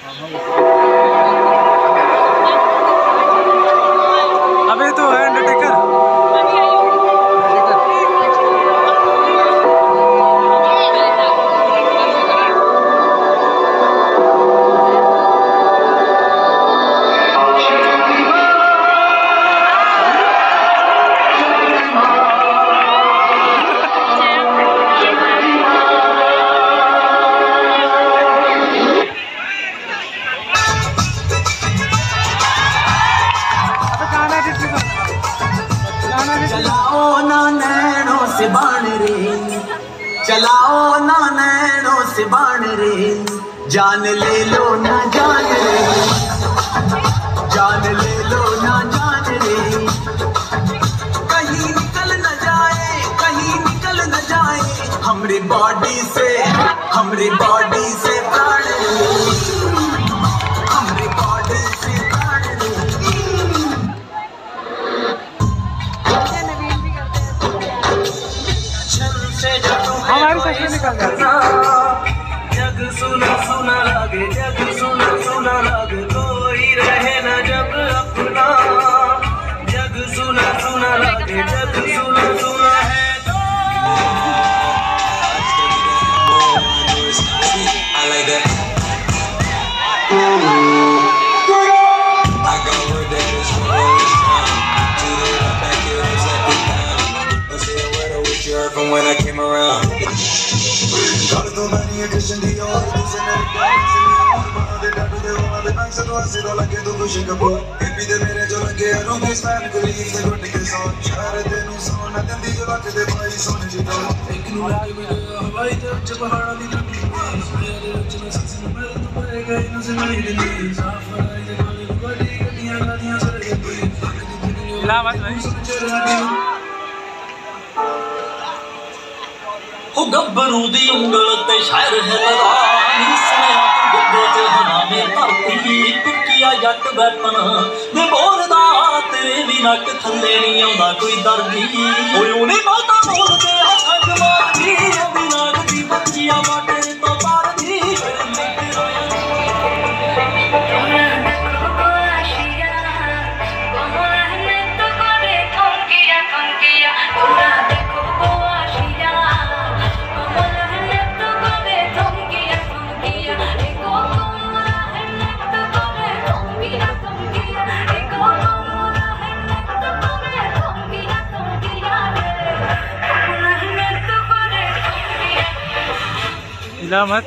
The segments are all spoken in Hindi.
अबे तो है अंडरटेकर। चलाओ ना नैनों से बाण रे, चलाओ ना नैनों से बाण रे, जान ले लो ना जान रे, जान ले लो ना जान रे, कहीं निकल न जाए, कहीं निकल न जाए हमरी बॉडी से, हमरी बॉडी से प्राण रे, हमरी बॉडी से प्राण रे। हमारी सेक्शन निकल गया। जग सुना सुना लागे, जग सुना सुना लागे, कोई रहे न जब अपना, जग सुना सुना लागे, जग सुना सुना है तो। I like that. I go with that bitch for all this time. Till it up back here, it's like we down. Let's say a word with you heard from when I came around. Call it the money edition, the old edition, and the guys in the old one. They got to the one of the nights that was it all like a do pushing a boat. Happy the minute you like a room, this man could leave the good niggas on. Share the new song, and then the you like the boy son of the dog. Make you like me, Hawaii, the Jabahara, the Nami, the original season, the bell to play again, no similar to these. After I the body, the Yagania, the Allahabad में ओ गब्बरू दी उंगल ते शायर है लगा, सुनिया तू गुद्दे च हनामे धरती, टुकिया जट वैपन दे बोलदा, तेरे भी नक थल्ले नहीं आउंदा कोई दर्दी, ओए ओने माता बोलदे आ संग मारदी, अभी नाग दी बच्चियां बाटे तो पारदी। इलाहाबाद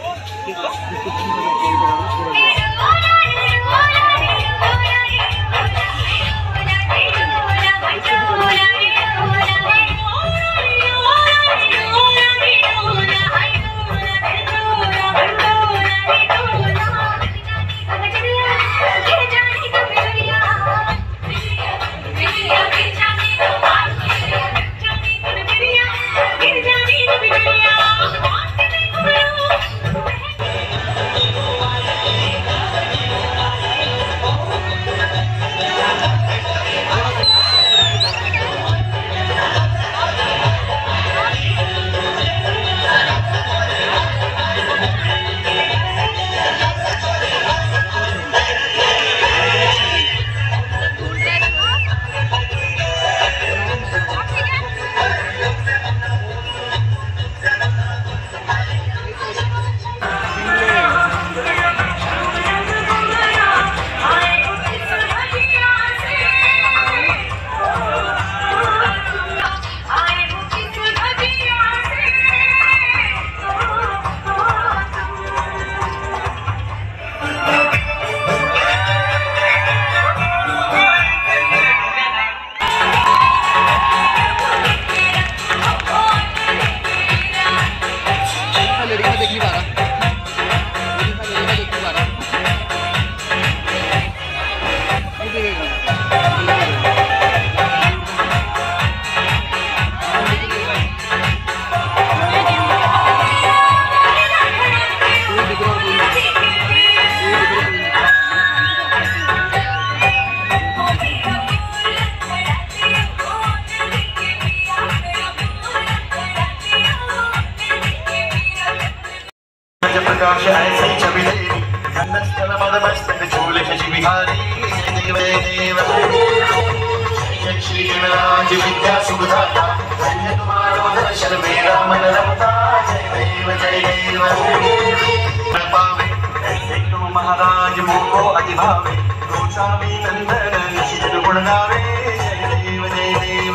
श्री गणराज विद्या सुखदाता धन्य तुम्हारो दर्शन मेरा मन रमता जय देव पावे ऐसे तो महाराज मोको अधिभावे गोसावी नंदन निशित गुण गावे जय देव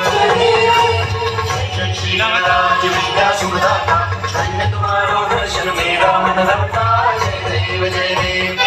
श्री गणराज विद्या सुखदाता धन्य तुम्हारो दर्शन मेरा मन रमता जय देव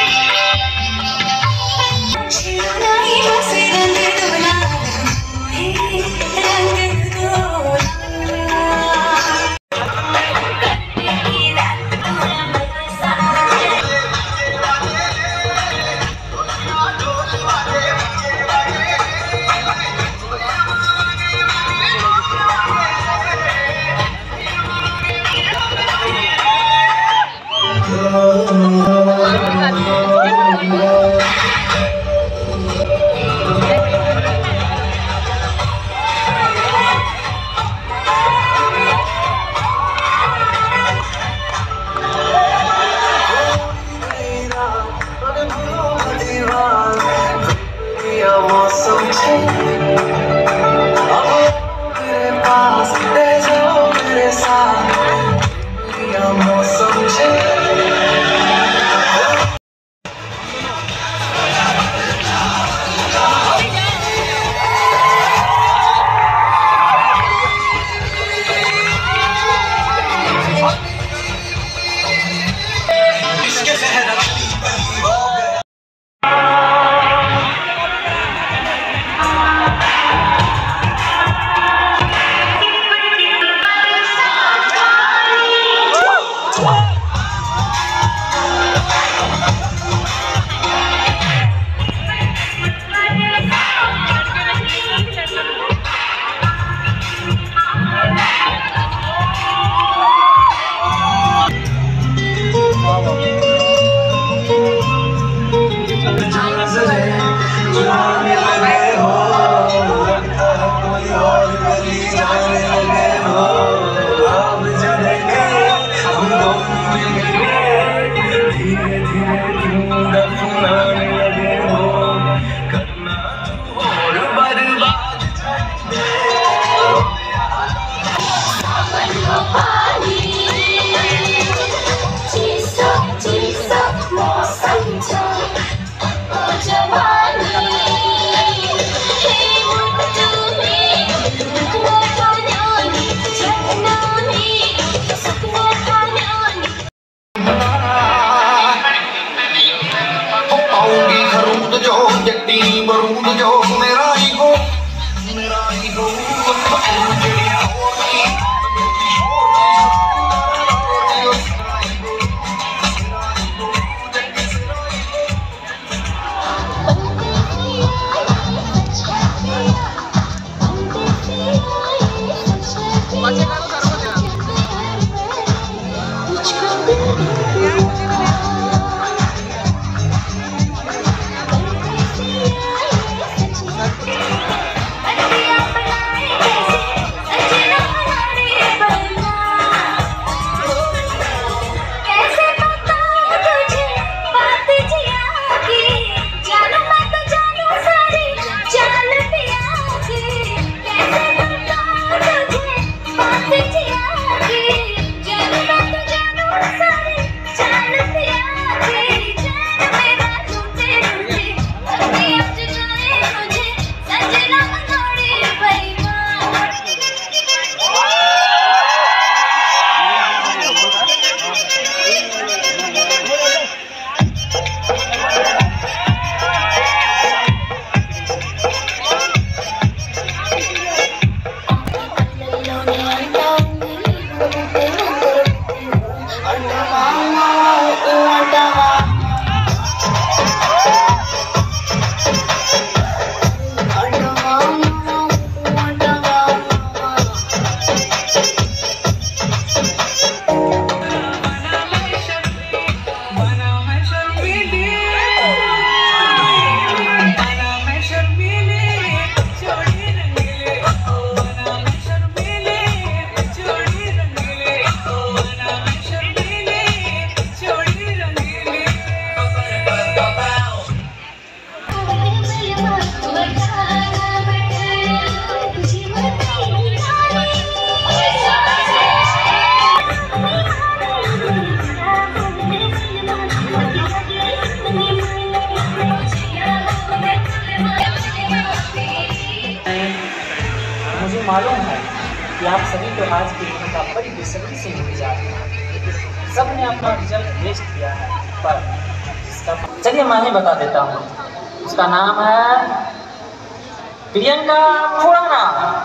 मालूम है कि आप सभी को आज की घटना बड़ी बेसब्री से इंतजार है। सब ने अपना रिजल्ट पेश किया है, पर जिसका चलिए मैं ही बता देता हूँ। उसका नाम है प्रियंका खुराना।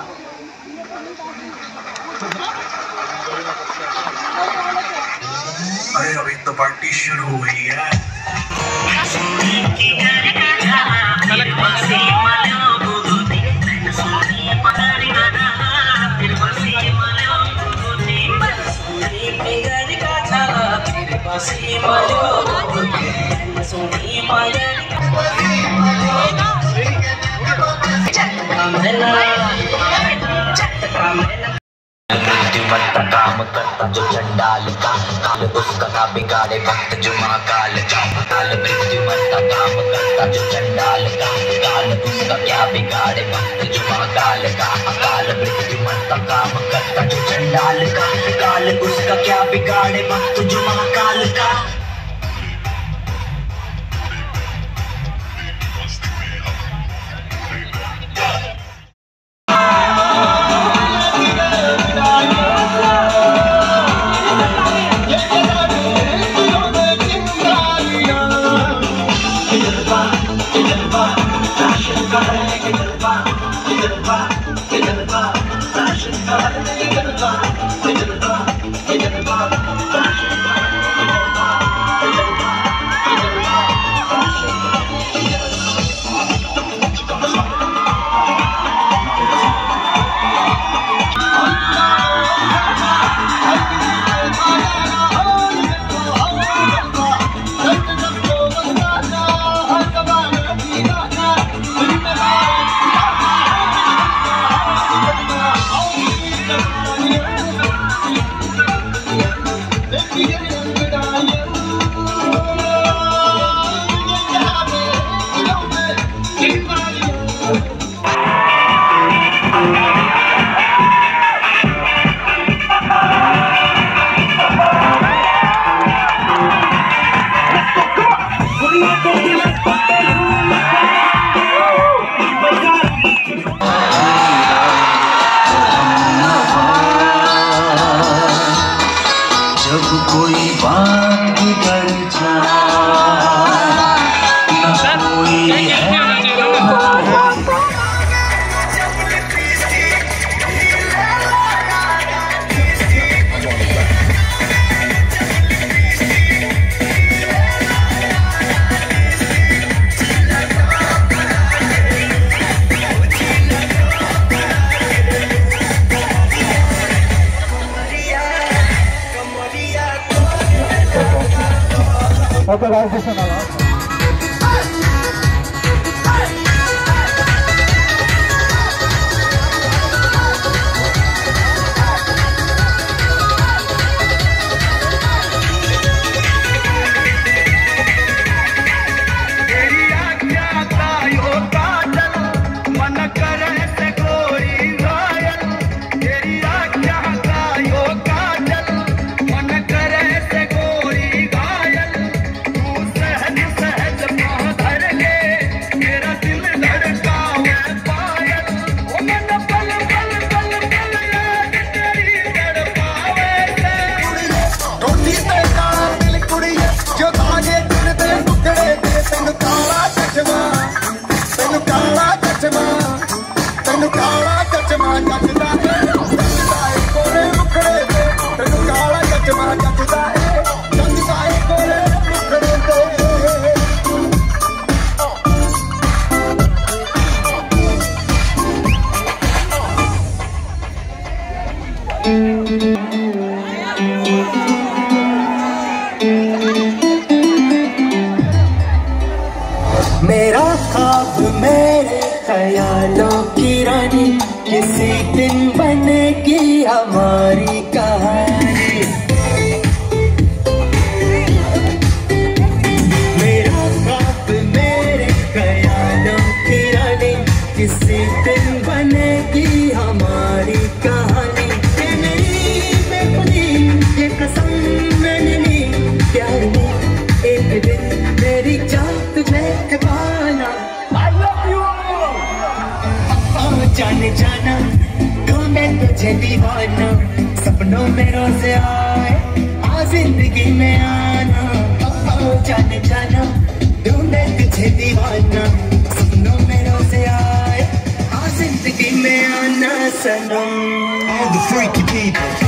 अरे अभी तो पार्टी शुरू हुई है। काम करता जो चंडाल का काल उसका ना बिगाड़े वक्त जो महाकाल का काल मृत्यु मरता काम करता जो चंडाल का काल उसका क्या बिगाड़े वक्त जो महाकाल का काल मृत्यु मरता काम करता जो चंडाल का काल उसका क्या बिगाड़े वक्त जो महाकाल का। Okay, guys, this is another. मेरा ख्वाब मेरे ख्यालों की रानी, किसी दिन बनेगी हमारी कहानी। मेरा ख्वाब मेरे ख्यालों की रानी, किसी दिन बनेगी हमारी कहानी। ये नहीं बेखुदी, ये कसम मैंने ली, प्यार में एक दिन मेरी जान तुझे ठिकाना। I love you। जाने जाना तुझे दीवाना, सपनों में रोज आए आ जिंदगी में आना, जाने जाना ढूंढे तुझे दीवाना, सपनों में रोज आए आ जिंदगी में आना सनम। All the freaky people